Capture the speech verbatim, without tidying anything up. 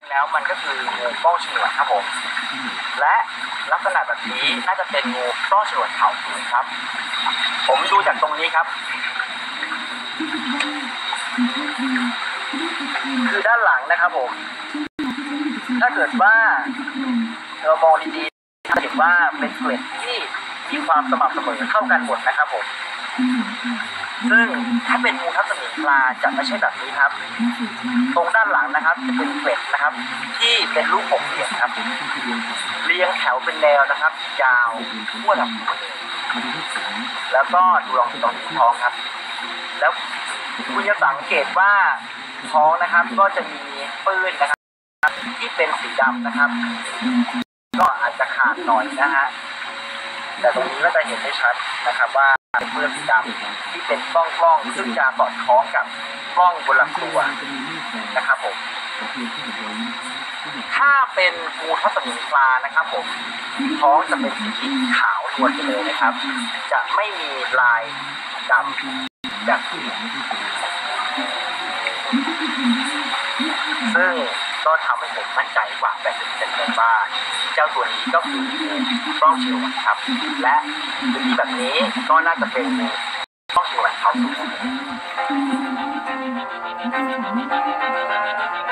แล้วมันก็คืองูป้องฉนวนครับผมและลักษณะแบบนี้น่าจะเป็นงูป้องฉนวนเขาสูงครับผมดูจากตรงนี้ครับคือด้านหลังนะครับผมถ้าเกิดว่าเรามองดีๆจะเห็นว่าเป็นเกล็ดที่มีความสม่ำเสมอเท่ากันหมดนะครับผมซึ่งถ้าเป็นงูทับสมิงปลาจะไม่ใช่แบบนี้ครับตรงด้านหลังนะครับจะเป็นเกล็ดนะครับที่เป็นรูปหกเหลี่ยมครับเรียงแถวเป็นแนวนะครับยาวทั่วลำตัวแล้วก็ดูลองตรงท้องครับแล้วคุณจะสังเกตว่าท้องนะครับก็จะมีปื้นนะครับที่เป็นสีดำนะครับก็อาจจะขาดหน่อยนะฮะแต่ตรงนี้ก็จะเห็นได้ชัดนะครับว่าเป็นปื้นสีดำที่เป็นกล้องกล้องซึ่งจะสอดคล้องกับกล้องบนลำตัวนะครับผมถ้าเป็นงูทับสมิงปลานะครับผมท้องจะเป็นสีขาวนวลไปเลยนะครับจะไม่มีลายดำแบบที่ซึ่งก็ทำให้ผมมั่นใจกว่าแบบเป็นเลยว่าเจ้าตัวนี้ก็คือป้องฉนวนครับและพื้นที่แบบนี้ก็น่าจะเป็นป้องฉนวนเขาสูง